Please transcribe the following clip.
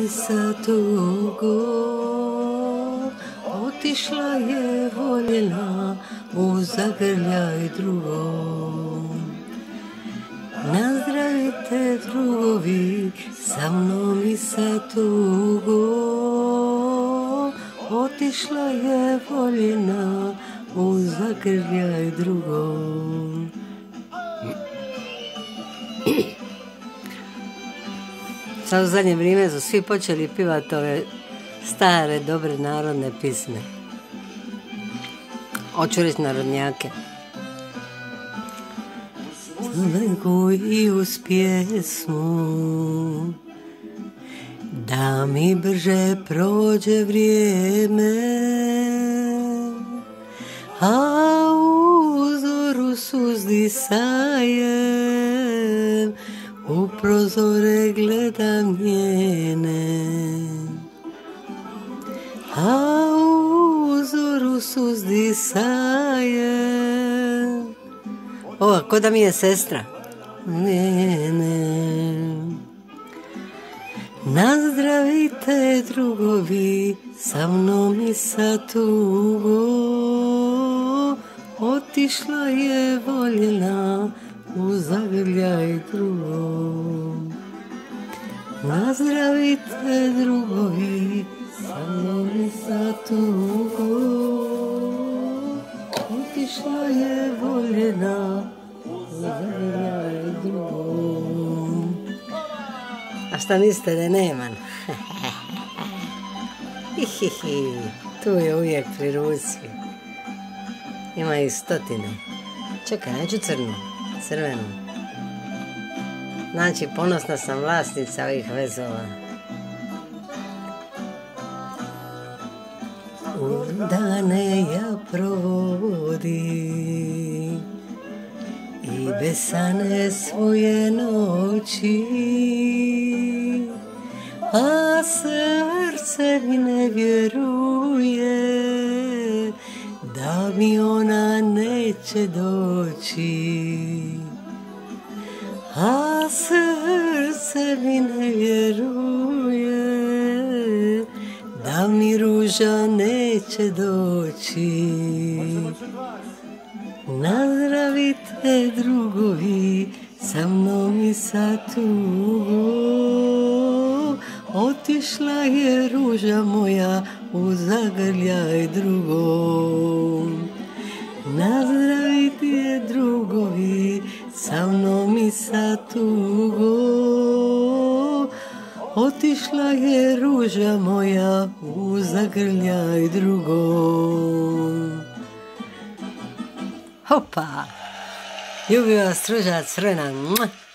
mi sa tugo, otišla je voljena u zagrljaj drugom. Nazdravite drugovi, sa mnom i sa tugo, otišla je voljena u zagrljaj drugom. Sad u zadnje vrijeme su svi počeli pivati ove stare, dobre narodne pisme. Hoću reći narodnjake. I uz pjesmu da mi brže prođe vrijeme, a u zoru suzdisajem u prozore gledam njene, a u zoru suzdisajem. O, ko da mi je sestra. Njene. Nazdravite drugovi, sa mnom i sa tugo, otišla je voljena u zagrljaj drugom. Nazdravite drugovi, sa mnom i sa tugo, otišla je voljena u zagrljaj drugom. A šta mislite da je neman? Tu je uvijek pri ruci. Ima ih stotine. Čekaj, neću crnu, crvenu. Znači, ponosna sam vlasnica ovih vezova. Dane ja provodim i besane svoje noći, a srce mi ne vjeruje da mi ona neće doći. A srce mi ne vjeruje da mi ruža neće doći. Nazdravite drugovi, sa mnom i sa tugo, otišla je ruža moja u zagrljaj drugom. Nazdravite drugovi, sa mnom i sa tugo, otišla je ruža moja u zagrljaj drugom. Hopa! Ljubi vas ruža crvena.